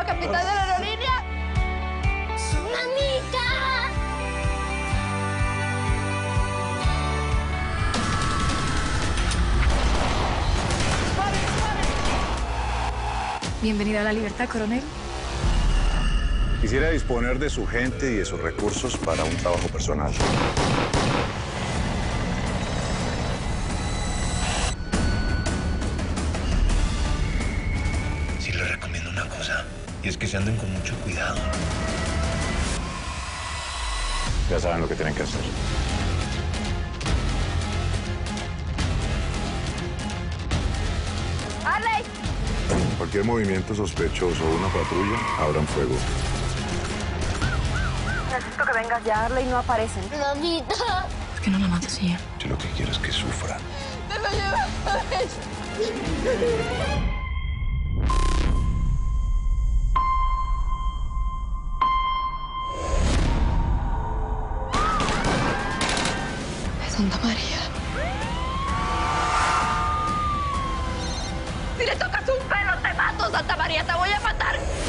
capitán de la aerolínea. ¡Mamita! Bienvenido a la libertad, coronel. Quisiera disponer de su gente y de sus recursos para un trabajo personal. Sí le recomiendo una cosa, y es que se anden con mucho cuidado. Ya saben lo que tienen que hacer. ¡Arley! Cualquier movimiento sospechoso o una patrulla, abran fuego. Necesito que vengas ya. Arley no aparecen. Mamita. ¿Por qué no la matas ella? Si lo que quiero es que sufran. ¡Me lo llevas! Santa María. Si le tocas un pelo, te mato, Santa María. Te voy a matar.